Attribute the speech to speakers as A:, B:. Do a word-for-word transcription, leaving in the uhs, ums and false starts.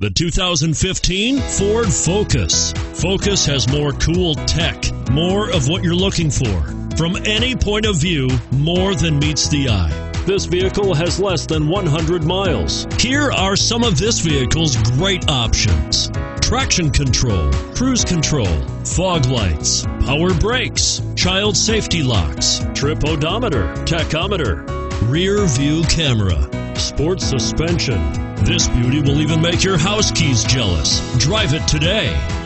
A: The two thousand fifteen Ford Focus. Focus has more cool tech, more of what you're looking for. From any point of view, more than meets the eye. This vehicle has less than one hundred miles. Here are some of this vehicle's great options: traction control, cruise control, fog lights, power brakes, child safety locks, trip odometer, tachometer, rear view camera, sports suspension. This beauty will even make your house keys jealous. Drive it today.